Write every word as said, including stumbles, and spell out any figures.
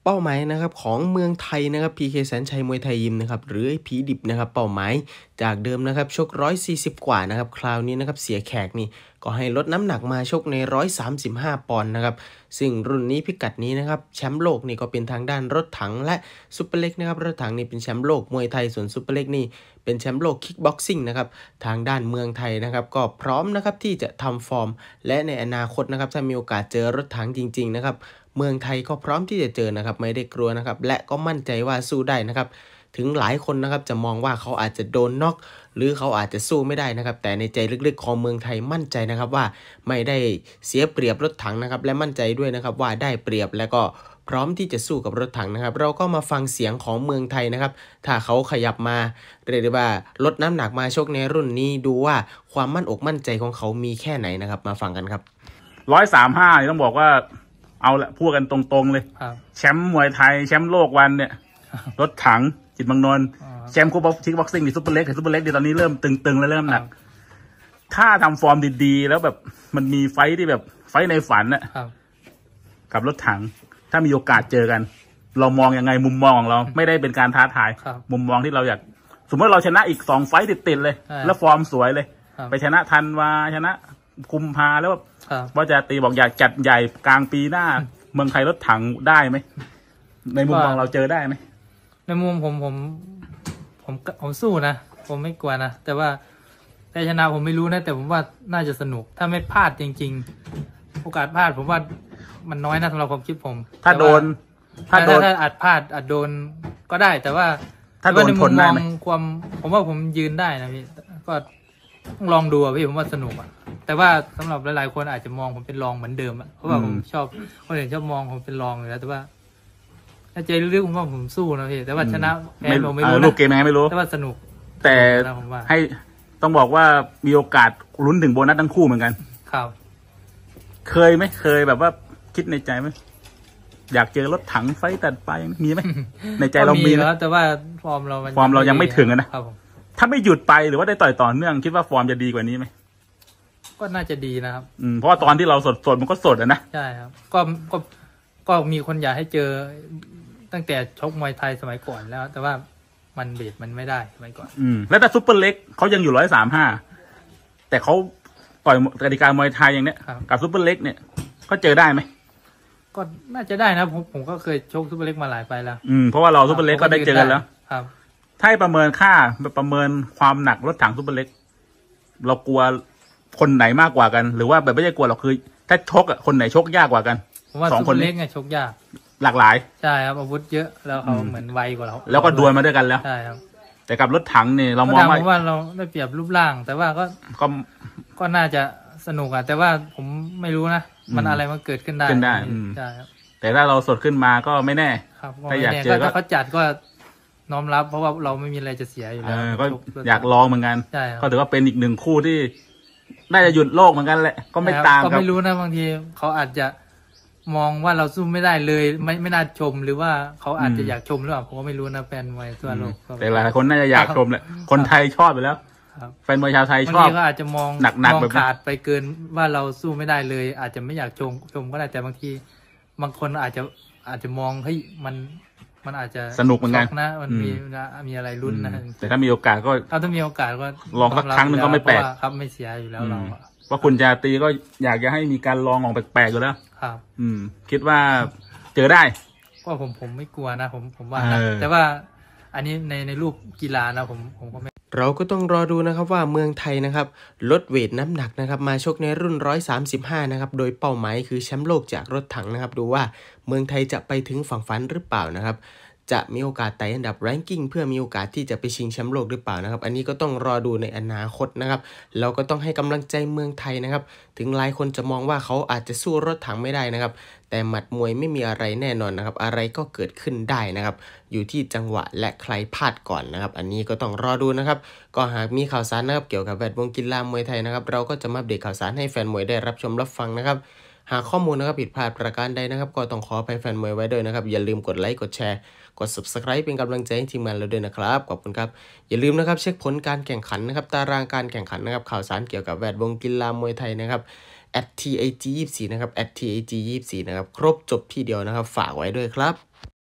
เป้าหมายนะครับของเมืองไทยนะครับ พี เค แสนชัยมวยไทยยิมนะครับหรือไอ้ผีดิบนะครับเป้าหมายจากเดิมนะครับชกหนึ่งร้อยสี่สิบกว่านะครับคราวนี้นะครับเสียแขกนี่ก็ให้ลดน้ำหนักมาชกในหนึ่งร้อยสามสิบห้าปอนด์นะครับซึ่งรุ่นนี้พิกัดนี้นะครับแชมป์โลกนี่ก็เป็นทางด้านรถถังและซุปเปอร์เล็กนะครับรถถังนี่เป็นแชมป์โลกมวยไทยส่วนซุปเปอร์เล็กนี่เป็นแชมป์โลกคิกบ็อกซิ่งนะครับทางด้านเมืองไทยนะครับก็พร้อมนะครับที่จะทำฟอร์มและในอนาคตนะครับถ้ามีโอกาสเจอรถถังจริงๆนะครับเมืองไทยก็พร้อมที่จะเจอนะครับไม่ได้กลัวนะครับและก็มั่นใจว่าสู้ได้นะครับถึงหลายคนนะครับจะมองว่าเขาอาจจะโดนน็อกหรือเขาอาจจะสู้ไม่ได้นะครับแต่ในใจลึกๆของเมืองไทยมั่นใจนะครับว่าไม่ได้เสียเปรียบรถถังนะครับและมั่นใจด้วยนะครับว่าได้เปรียบและก็พร้อมที่จะสู้กับรถถังนะครับเราก็มาฟังเสียงของเมืองไทยนะครับถ้าเขาขยับมาเรียกได้ว่าลดน้ำหนักมาชกในรุ่นนี้ดูว่าความมั่นอกมั่นใจของเขามีแค่ไหนนะครับมาฟังกันครับร้อยสามห้าต้องบอกว่าเอาละพูดกันตรงๆเลยแชมป์มวยไทยแชมป์โลกวันเนี่ยรถถังจิตเมืองนนท์แชมป์คูบ็อกซิ่งบ็อกซิ่งดิซุปเปอร์เล็กซุปเปอร์เล็กดิตอนนี้เริ่มตึงๆแล้วเริ่มหนักถ้าทำฟอร์มดีๆแล้วแบบมันมีไฟที่แบบไฟในฝันน่ะกับรถถังถ้ามีโอกาสเจอกันเรามองยังไงมุมมองของเราไม่ได้เป็นการท้าทายมุมมองที่เราอยากสมมติเราชนะอีกสองไฟติดๆเลยแล้วฟอร์มสวยเลยไปชนะธันวาชนะกุมภาแล้วว่าจะตีบอกอยากจัดใหญ่กลางปีหน้าเมืองไทยรถถังได้ไหมในมุมมองเราเจอได้ไหมในมุมผมผมผมผมสู้นะผมไม่กลัวนะแต่ว่าแต่ชนะผมไม่รู้นะแต่ผมว่าน่าจะสนุกถ้าไม่พลาดจริงๆโอกาสพลาดผมว่ามันน้อยนะสำหรับความคิดผมถ้าโดนถ้าโดนถ้าอาจพลาดอาจโดนก็ได้แต่ว่าถ้าโดนทนได้ไหมความผมว่าผมยืนได้นะพี่ก็ต้องลองดูอ่ะพี่ผมว่าสนุกอ่ะแต่ว่าสำหรับหลายๆคนอาจจะมองผมเป็นรองเหมือนเดิมอ่ะเพราะว่าผมชอบคนอื่นชอบมองผมเป็นรองอยู่แล้วแต่ว่าถ้าใจลึกๆผมว่าผมสู้นะพี่แต่ว่าชนะแพ้ผมไม่รู้ลูกเกมยังไงไม่รู้แต่ว่าสนุกแต่ให้ต้องบอกว่ามีโอกาสลุ้นถึงโบนัสทั้งคู่เหมือนกันครับเคยไหมเคยแบบว่าคิดในใจไหมอยากเจอรถถังไฟตัดไปมีไหมในใจเรามีแล้วแต่ว่าฟอร์มเราฟอร์มเรายังไม่ถึงนะถ้าไม่หยุดไปหรือว่าได้ต่อยต่อเนื่องคิดว่าฟอร์มจะดีกว่านี้ไหมก็น่าจะดีนะครับอืมเพราะว่าตอนที่เราสดสดมันก็สดนะใช่ครับก็ก็ก็มีคนอยากให้เจอตั้งแต่ชกมวยไทยสมัยก่อนแล้วแต่ว่ามันเบรดมันไม่ได้สมัยก่อนอืมแล้วแต่ซุปเปอร์เล็กเขายังอยู่ร้อยสามห้าแต่เขาต่อยกติกามวยไทยอย่างเนี้ยกับซุปเปอร์เล็กเนี่ยก็เจอได้ไหมก็น่าจะได้นะผมผมก็เคยชกซุปเปอร์เล็กมาหลายไปแล้วอืมเพราะว่าเราซุปเปอร์เล็กก็ได้เจอกันแล้วครับถ้าให้ประเมินค่าประเมินความหนักรถถังซุปเปอร์เล็กเรากลัวคนไหนมากกว่ากันหรือว่าแบบไม่ใช่กลัวเราคือถ้าชกอ่ะคนไหนชกยากกว่ากันผมว่าซุปเปอร์เล็กไงชกยากหลากหลายใช่ครับอาวุธเยอะแล้วเขาเหมือนไวกว่าเราแล้วก็ดวลมาด้วยกันแล้วใช่ครับแต่กับรถถังเนี่ยเรามองว่าเราได้เปรียบรูปร่างแต่ว่าก็ก็ก็น่าจะสนุกอ่ะแต่ว่าผมไม่รู้นะมันอะไรมันเกิดขึ้นได้ได้ใช่ครับแต่ถ้าเราสดขึ้นมาก็ไม่แน่ถ้าอยากเจอก็เขาจัดก็น้อมรับเพราะว่าเราไม่มีอะไรจะเสียอยู่แล้วก็อยากลองเหมือนกันก็ถือว่าเป็นอีกหนึ่งคู่ที่น่าจะหยุดโลกเหมือนกันแหละก็ไม่ตามก็ไม่รู้นะบางทีเขาอาจจะมองว่าเราสู้ไม่ได้เลยไม่ไม่น่าชมหรือว่าเขาอาจจะอยากชมหรือเปล่าผมก็ไม่รู้นะแฟนมวยทั่วโลกแต่หลายคนน่าจะอยากชมแหละคนไทยชอบไปแล้วแฟนมวยชาวไทยชอบบางทีก็อาจจะมองหนักๆแบบขาดไปเกินว่าเราสู้ไม่ได้เลย อาจจะไม่อยากชมชมก็ได้แต่บางทีบางคนอาจจะอาจจะมองเฮ้ยมันมันอาจจะสนุกเหมือนกันนะมันมีมีอะไรลุ้นนะแต่ถ้ามีโอกาสก็ถ้ามีโอกาสก็ลองสักครั้งหนึ่งก็ไม่แปลกครับไม่เสียอยู่แล้วเราว่าคุณจาตีก็อยากจะให้มีการลองของแปลกๆอยู่แล้วครับอืมคิดว่าเจอได้ก็ผมผมไม่กลัวนะผมผมว่านะแต่ว่าอันนี้ในในรูปกีฬานะผมผมก็ไม่เราก็ต้องรอดูนะครับว่าเมืองไทยนะครับลดเวทน้ำหนักนะครับมาชกในรุ่นหนึ่งร้อยสามสิบห้านะครับโดยเป้าหมายคือแชมป์โลกจากรถถังนะครับดูว่าเมืองไทยจะไปถึงฝั่งฝันหรือเปล่านะครับจะมีโอกาสไต่อันดับแรงกิ้งเพื่อมีโอกาสที่จะไปชิงแชมป์โลกหรือเปล่านะครับอันนี้ก็ต้องรอดูในอนาคตนะครับเราก็ต้องให้กำลังใจเมืองไทยนะครับถึงหลายคนจะมองว่าเขาอาจจะสู้รถถังไม่ได้นะครับแต่หมัดมวยไม่มีอะไรแน่นอนนะครับอะไรก็เกิดขึ้นได้นะครับอยู่ที่จังหวะและใครพลาดก่อนนะครับอันนี้ก็ต้องรอดูนะครับก็หากมีข่าวสารนะครับเกี่ยวกับแวดวงกีฬามวยไทยนะครับเราก็จะมาอัปเดตข่าวสารให้แฟนมวยได้รับชมรับฟังนะครับหากข้อมูลนะครับผิดพลาดประการใดนะครับก็ต้องขออภัยแฟนมวยไว้ด้วยนะครับอย่าลืมกดไลค์กดแชร์กด ซับสไครบ์ เป็นกำลังใจให้ทีมงานเราด้วยนะครับขอบคุณครับอย่าลืมนะครับเช็คผลการแข่งขันนะครับตารางการแข่งขันนะครับข่าวสารเกี่ยวกับแวดวงกีฬามวยไทยนะครับ แอท ที ไอ จี ยี่สิบสี่ นะครับ แอท ที ไอ จี ยี่สิบสี่ นะครับครบจบที่เดียวนะครับฝากไว้ด้วยครับ